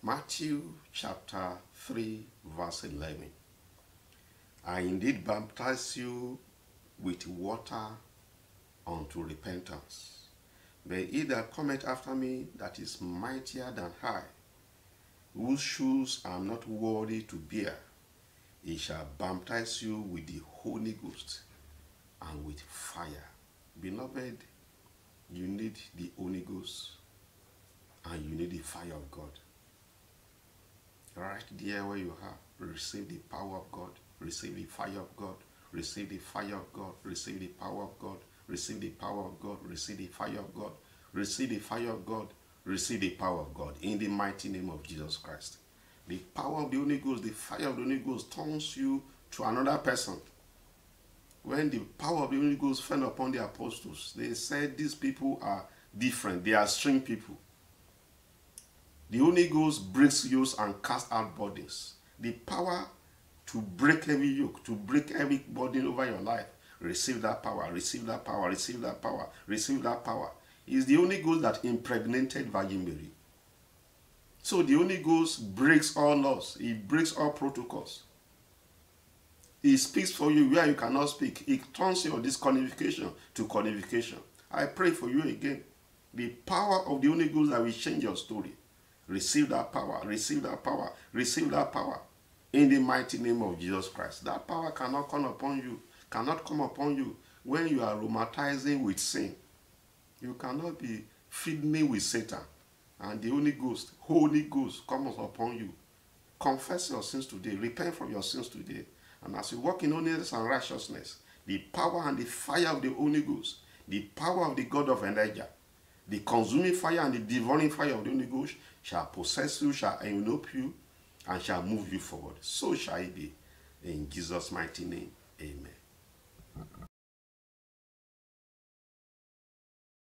Matthew chapter 3 verse 11. I indeed baptize you with water unto repentance. But he that cometh after me, that is mightier than I, whose shoes I am not worthy to bear, he shall baptize you with the Holy Ghost and with fire. Beloved, you need the Holy Ghost and you need the fire of God. Right there where you are, receive the power of God, receive the fire of God, receive the fire of God, receive the power of God, receive the power of God, receive the fire of God, receive the fire of God, receive the power of God, in the mighty name of Jesus Christ. The power of the Holy Ghost, the fire of the Holy Ghost turns you to another person. When the power of the Holy Ghost fell upon the apostles, they said these people are different, they are strange people. The Holy Ghost breaks yokes and casts out burdens. The power to break every yoke, to break every burden over your life. Receive that power, receive that power, receive that power, receive that power. It's the Holy Ghost that impregnated Virgin Mary. So the Holy Ghost breaks all laws. He breaks all protocols. He speaks for you where you cannot speak. He turns your disqualification to qualification. I pray for you again. The power of the Holy Ghost that will change your story. Receive that power, receive that power, receive that power. In the mighty name of Jesus Christ. That power cannot come upon you when you are aromatizing with sin. You cannot be fiddling with Satan. And the Holy Ghost comes upon you. Confess your sins today. Repent from your sins today. And as you walk in holiness and righteousness, the power and the fire of the Holy Ghost, the power of the God of Elijah, the consuming fire and the devouring fire of the Holy Ghost shall possess you, shall envelop you, and shall move you forward. So shall it be. In Jesus' mighty name, amen.